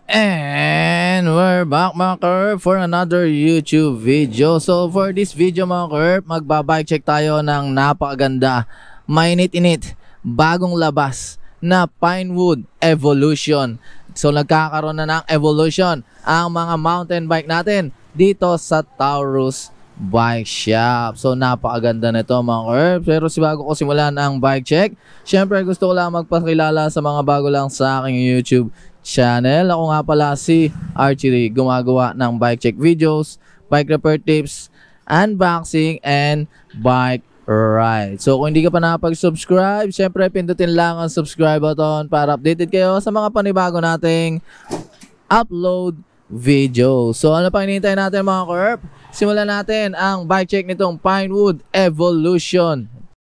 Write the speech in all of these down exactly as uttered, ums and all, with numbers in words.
And we're back mga Kerp for another YouTube video. So for this video mga Kerp, magbabike check tayo ng napakaganda, mainit-init, bagong labas na Pinewood Evolution. So nagkakaroon na ng evolution ang mga mountain bike natin dito sa Taurus Bike Shop. So napakaganda nito mga Kerp. Pero si bago ko simulan ang bike check, syempre gusto ko lang magpakilala sa mga bago lang sa aking YouTube channel. Ako nga pala si Archery, gumagawa ng bike check videos, bike repair tips, unboxing, and bike ride. So kung hindi ka pa nakapag-subscribe, syempre pindutin lang ang subscribe button para updated kayo sa mga panibago nating upload video. So ano pa hinihintay natin mga Kerp? Simulan natin ang bike check nitong Pinewood Evolution.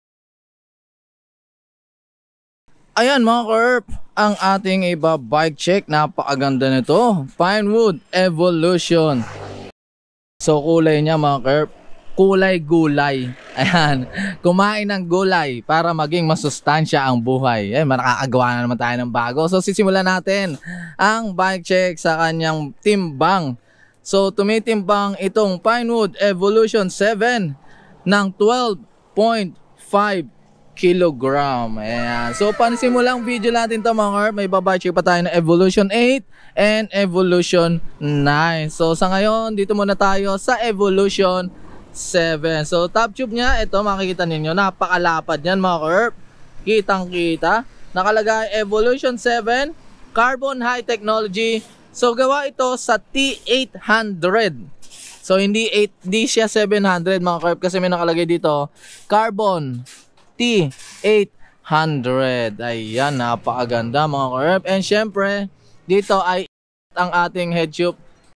Ayan mga Kerp, ang ating iba bike check, napakaganda nito, Pinewood Evolution. So kulay niya mga Kerp, kulay gulay. Ayan, kumain ng gulay para maging masustansya ang buhay. Eh, makakagawa na naman tayo ng bago. So sisimulan natin ang bike check sa kanyang timbang. So tumitimbang itong Pinewood Evolution seven ng twelve point five kilogram. Ayan. So pansimulang video natin ito mga Kerp, may babike check pa tayo na Evolution eight and Evolution nine. So sa ngayon, dito muna tayo sa Evolution seven. So top tube niya, ito makikita ninyo, napakalapad yan mga Kerp. Kitang kita. Nakalagay Evolution seven, Carbon High Technology. So gawa ito sa T eight hundred. So hindi eight, hindi siya seven hundred mga Kerp, kasi may nakalagay dito Carbon T eight hundred. Ayan, napakaganda mga Kerp. And syempre, dito ay ang ating head tube.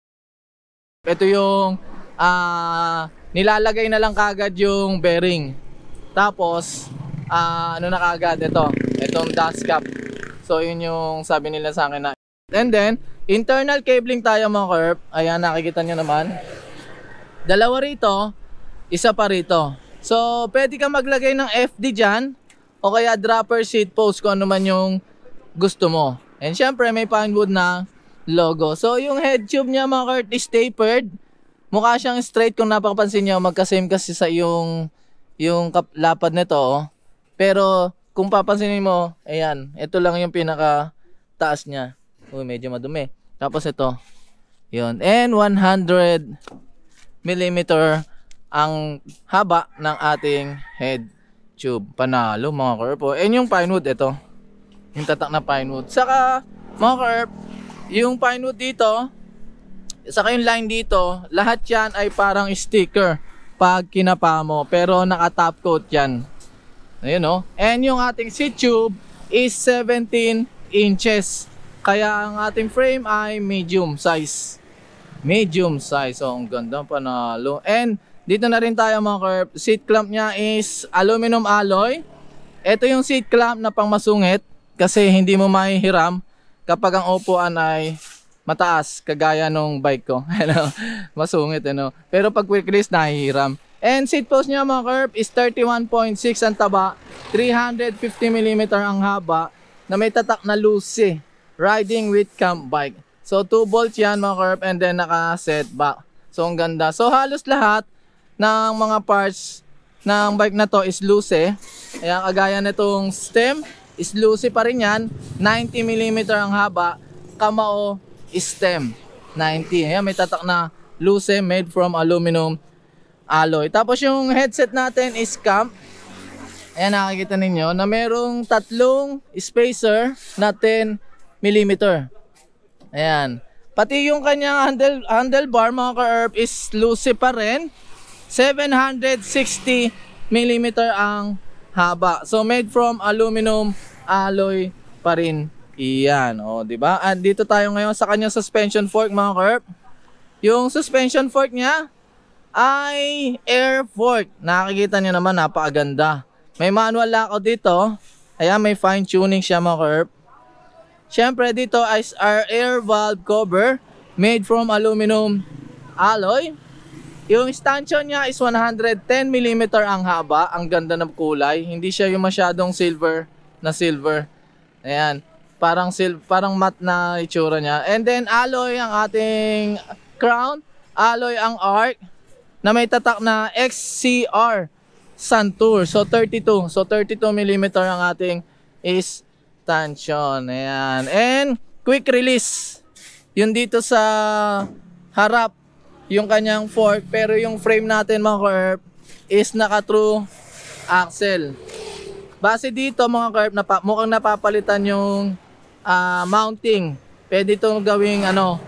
Ito yung uh, nilalagay na lang kagad yung bearing. Tapos, uh, ano na kagad ito? Itong dust cap. So, yun yung sabi nila sa akin na. And then, internal cabling tayo mga Kerp. Ayan, nakikita nyo naman. Dalawa rito, isa pa rito. So, pwede ka maglagay ng F D dyan o kaya dropper seat post kung ano man yung gusto mo. And syempre, may Pinewood na logo. So, yung head tube niya mga Kerp is tapered. Mukha siyang straight kung napapansin nyo. Magka-same kasi sa yung, yung lapad nito. Oh. Pero, kung papansinin mo, ayan, ito lang yung pinaka taas niya. Uy, medyo madumi. Tapos ito. Yun. And one hundred millimeter ang haba ng ating head tube. Panalo mga Kerp. And yung Pinewood, ito. Yung tatak na Pinewood. Saka mga Kerp, yung Pinewood dito, saka yung line dito, lahat yan ay parang sticker pag kinapa mo. Pero naka top coat yan. Ayun o. And yung ating seat tube is seventeen inches. Kaya ang ating frame ay medium size. Medium size. So ang ganda, panalo. And dito na rin tayo mga Kerp. Seat clamp niya is aluminum alloy. Ito yung seat clamp na pang masungit kasi hindi mo mahihiram kapag ang upuan ay mataas kagaya nung bike ko. Masungit ano. Pero pag quick release nahihiram. And seat post niya mga Kerp is thirty-one point six ang taba, three hundred fifty millimeter ang haba, na may tatak na Lucy riding with camp bike. So two bolts yan mga Kerp, and then naka set back. So ang ganda. So halos lahat ng mga parts ng bike na to is Lucy. Ayan, kagaya nitong stem is Lucy pa rin yan. ninety millimeter ang haba, kamao stem ninety. Ayan, may tatak na Lucy made from aluminum alloy. Tapos yung headset natin is camp. Ayan, nakikita ninyo na merong tatlong spacer na ten millimeter. Ayan. Pati yung kanyang handle, handlebar mga Kerp is Lucy pa rin. seven hundred sixty millimeter ang haba. So made from aluminum alloy pa rin. Iyan, oh, di ba? At dito tayo ngayon sa kanyang suspension fork mga Kerp. Yung suspension fork niya ay air fork. Nakikita niyo naman, napakaganda. May manual lockout dito. Ayan, may fine tuning siya mga Kerp. Syempre dito ay our air valve cover made from aluminum alloy. Yung stanchion niya is one hundred ten millimeter ang haba. Ang ganda ng kulay. Hindi siya yung masyadong silver na silver. Ayan. Parang sil parang matte na itsura niya. And then alloy ang ating crown, alloy ang arc na may tatak na X C R Suntour. So thirty-two. So thirty-two millimeter ang ating stanchion. Ayan. And quick release. Yun dito sa harap, yung kanyang fork, pero yung frame natin mga ka-herp is naka true axle. Base dito mga ka-herp, napa, mukhang napapalitan yung Uh, mounting. Pwede itong gawing ano,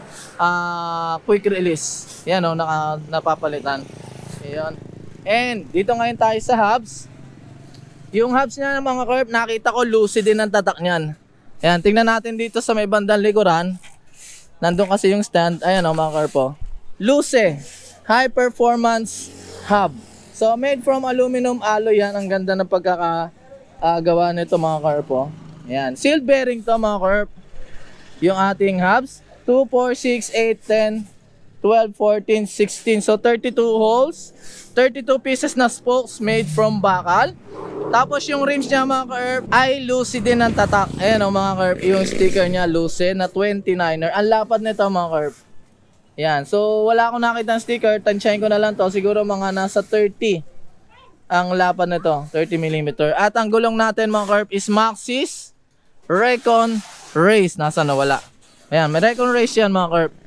uh, quick release. Yan o, naka, napapalitan. Ayan. And dito ngayon tayo sa hubs. Yung hubs niya mga ka-herp, nakita ko lucid din ang tatak niyan. Ayan, tingnan natin dito sa may bandang likuran. Nandun kasi yung stand. Ayan o mga ka-herp. Luce high performance hub. So made from aluminum alloy yan. Ang ganda ng pagkakagawa nito mga ka-herp. Ayan, seal bearing to mga ka-herp. Yung ating hubs, two, four, six, eight, ten, twelve, fourteen, sixteen. So thirty-two holes, thirty-two pieces na spokes made from bakal. Tapos yung rims niya mga ka-herp ay Lucy din ang tatak. Ayan o mga ka-herp, yung sticker niya Lucy na twenty-niner. Ang lapad nito mga ka-herp. Ayan, so wala akong nakita ng sticker, tansyahin ko na lang to. Siguro mga nasa thirty ang lapad nito, thirty millimeter. At ang gulong natin mga ka-herp is Maxxis Recon Race. Nasa nawala. Ayan, may Recon Race yan mga ka-herp.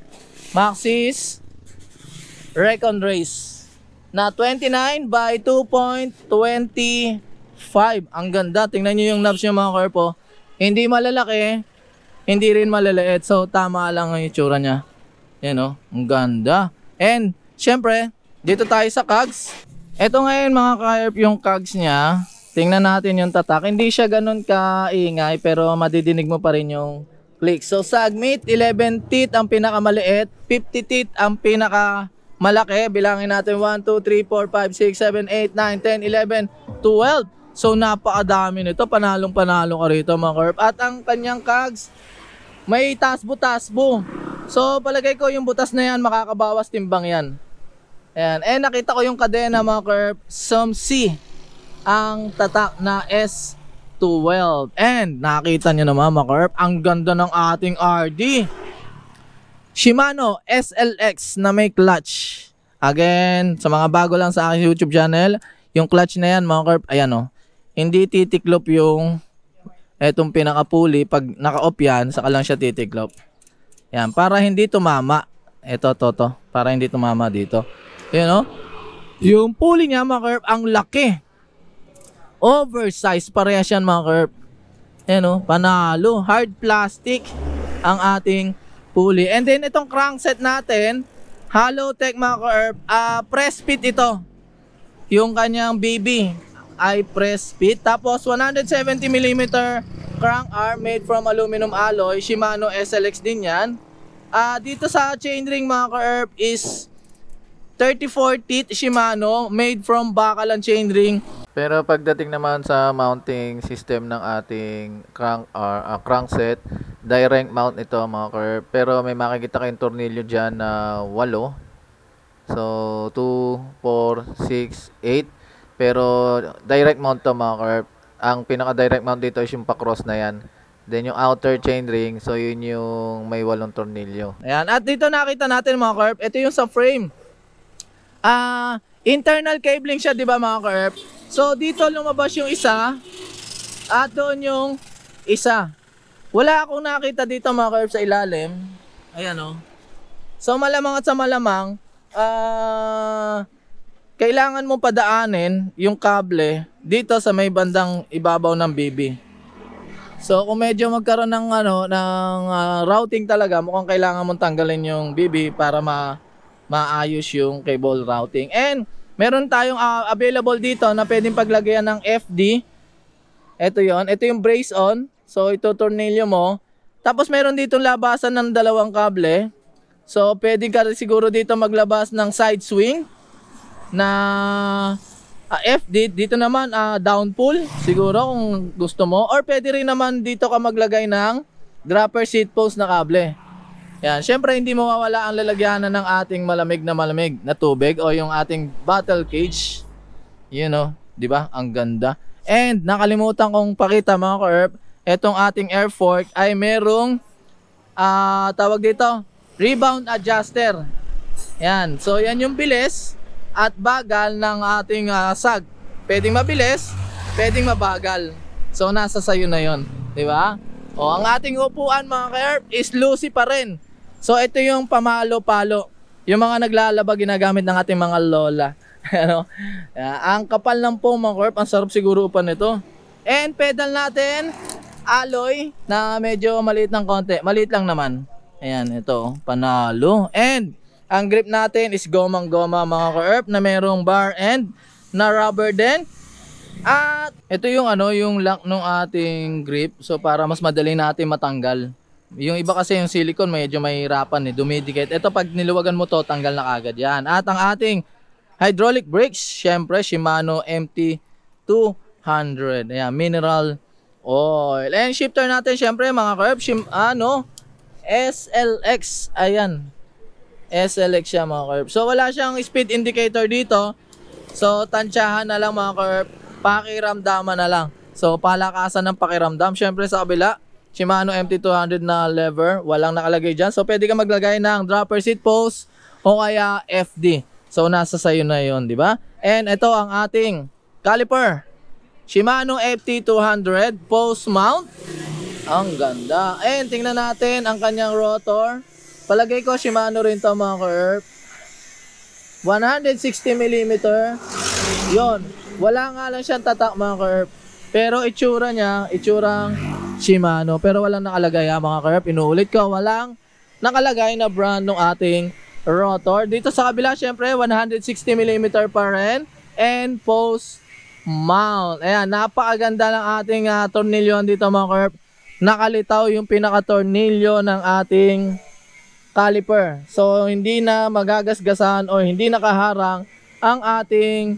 Maxxis Recon Race na twenty-nine by two point two five. Ang ganda. Tingnan nyo yung knobs nyo mga ka-herp. Oh. Hindi malalaki, hindi rin malaliit. So tama lang ang itsura nya. Yan o, oh. Ang ganda. And syempre, dito tayo sa cogs. Ito ngayon mga ka-herp yung cogs nya. Tingnan natin yung tatak. Hindi siya ganun kaingay pero madidinig mo pa rin yung click. So sagmit, eleven teeth ang pinakamaliit, fifty teeth ang pinakamalaki. Bilangin natin one, two, three, four, five, six, seven, eight, nine, ten, eleven, twelve. So napakadami nito. Panalong panalo ka rito mga ka-herp. At ang kanyang cogs, may tasbo-tasbo. So palagay ko yung butas na yan makakabawas timbang yan. Ayan. Eh nakita ko yung kadena mga ka-herp, Somsi ang tatak na S twelve. And nakita nyo naman mga ka-herp, ang ganda ng ating R D. Shimano S L X na may clutch. Again, sa mga bago lang sa aking YouTube channel, yung clutch na yan mga ka-herp, ayan o, hindi titiklop yung etong pinaka-pulley. Pag naka-off yan, saka lang siya titiklop. Yan, para hindi tumama. Ito, to, to. Para hindi tumama dito. Yan o. Yung pulley niya mga ka-herp, ang laki. Oversized parehas yan mga ka-herp. Yan o, panalo. Hard plastic ang ating pulley. And then itong crankset natin, Halotech mga ka-herp, uh, press fit ito. Yung kanyang B B ay press fit. Tapos one hundred seventy millimeter crank arm made from aluminum alloy. Shimano S L X din yan. Uh, dito sa chainring mga ka-herp is thirty-four teeth Shimano made from bakal ang chainring. Pero pagdating naman sa mounting system ng ating crank uh, uh, crankset, direct mount ito mga ka-herp. Pero may makikita kayong tornilyo dyan na walo. So two, four, six, eight. Pero direct mount to mga ka-herp. Ang pinaka direct mount dito is yung pa-cross na yan. Then yung outer chainring, so yun yung may walong tornilyo. Ayan, at dito nakita natin mga ka-herp, ito yung sa frame. Ah, uh, internal cabling siya, di ba mga ka-herp? So dito lumabas yung isa at doon yung isa. Wala akong nakita dito mga ka-herp sa ilalim. Ayan o. Oh. So malamang at sa malamang, ah, uh, kailangan mo padaanin yung kable dito sa may bandang ibabaw ng B B. So kung medyo magkaroon ng ano ng uh, routing talaga, mukhang kailangan mong tanggalin yung B B para ma maayos yung cable routing. And meron tayong uh, available dito na pwedeng paglagyan ng F D. Ito yon, ito yung brace on. So ito tornilyo mo. Tapos meron dito labasan ng dalawang kable. So pwede ka siguro dito maglabas ng side swing na uh, F D. Dito naman uh, down pull siguro kung gusto mo. Or pwede rin naman dito ka maglagay ng dropper seat post na kable. Yan, syempre hindi mawawala ang lalagyanan ng ating malamig na malamig na tubig o yung ating bottle cage. You know, 'di ba? Ang ganda. And nakalimutan kong pakita mga ka-herp, Itong ating air fork ay merong ah tawag dito, rebound adjuster. Yan. So yan yung bilis at bagal ng ating ah, sag. Pwedeng mabilis, pwedeng mabagal. So nasa sayo na yon, di ba? O ang ating upuan mga ka-herp is Lucy pa rin. So ito yung pamalo-palo. Yung mga naglalaba ginagamit ng ating mga lola. Ano? Uh, ang kapal ng foam mga ka-herp, ang sarap siguro upan nito. And pedal natin, alloy na medyo maliit ng konti. Maliit lang naman. Ayan, ito, panalo. And ang grip natin is gomang-goma mga ka-herp na merong bar end na rubber din. At ito yung ano, yung lock ng ating grip. So para mas madali natin matanggal. Yung iba kasi yung silicone medyo mahirapan eh, dumidikit. Ito pag niluwagan mo to, tanggal na kagad yan. At ang ating hydraulic brakes, syempre Shimano M T two hundred. Ayan, mineral oil. And shifter natin syempre mga ka-herp, ano, S L X. Ayan, S L X siya mga ka-herp. So wala siyang speed indicator dito. So tansyahan na lang mga ka-herp, pakiramdaman na lang. So palakasan ng pakiramdam. Syempre sa kabila, Shimano M T two hundred na lever, walang nakalagay dyan. So pwede ka maglagay ng dropper seat post o kaya F D. So nasa sayo na yon, di ba? And ito ang ating caliper, Shimano M T two hundred post mount. Ang ganda. And tingnan natin ang kanyang rotor. Palagay ko Shimano rin to mga ka-herp. one hundred sixty millimeter. Yon. Wala nga lang siyang tatak mga ka-herp. Pero itsura niya, itsurang Shimano. Pero walang nakalagay ha mga ka-herp. Inuulit ko, walang nakalagay na brand ng ating rotor. Dito sa kabila, syempre, one hundred sixty millimeter pa rin. And post mount. Ayan, napakaganda ng ating uh, tornilyon dito mga ka-herp. Nakalitaw yung pinaka-tornilyo ng ating caliper. So, hindi na magagasgasan o hindi nakaharang ang ating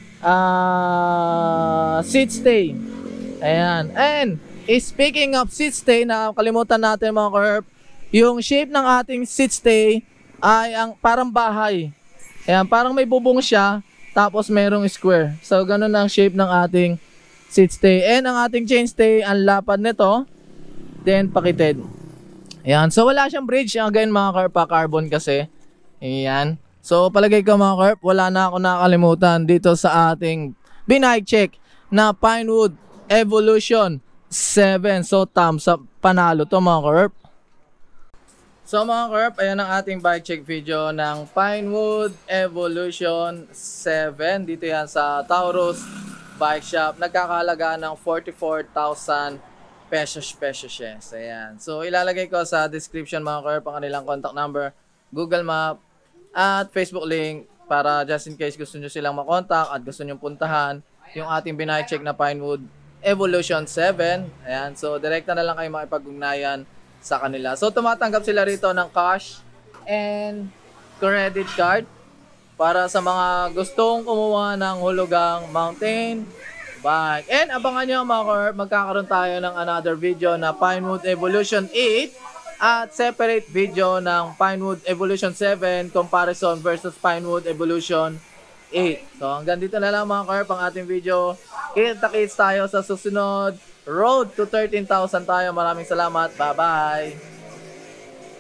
uh, seat stay. Ayan. And, speaking of seat stay, nakalimutan natin mga ka-herp, yung shape ng ating seat stay ay ang parang bahay. Ayan, parang may bubong siya, tapos merong square. So, ganun ang shape ng ating seat stay. And ang ating chainstay, ang lapad nito, then pakited. Ayan, so wala siyang bridge. Again mga ka-herp, carbon kasi. Ayan. So palagay ko mga ka-herp, wala na ako nakakalimutan dito sa ating binike check na Pinewood Evolution seven. So thumbs up, panalo to mga ka-herp. So mga ka-herp, ayan ang ating bike check video ng Pinewood Evolution seven. Dito yan sa Taurus Bike Shop. Nagkakahalaga ng forty-four thousand pesos pesos yes. Ayan. So ilalagay ko sa description mga ka-herp ang kanilang contact number, Google Map at Facebook link para just in case gusto nyo silang makontak at gusto nyo puntahan yung ating binike check na Pinewood Evolution seven. Ayan. So direkta na lang kayo makipag-ugnayan sa kanila. So tumatanggap sila rito ng cash and credit card para sa mga gustong kumuha ng hulugang mountain bike. And abangan nyo mga ka-herp, magkakaroon tayo ng another video na Pinewood Evolution eight at separate video ng Pinewood Evolution seven comparison versus Pinewood Evolution eight. So hanggang dito na lang mga ka-herp ang ating video. Kita-kits tayo sa susunod. Road to thirteen thousand tayo. Maraming salamat. Bye-bye.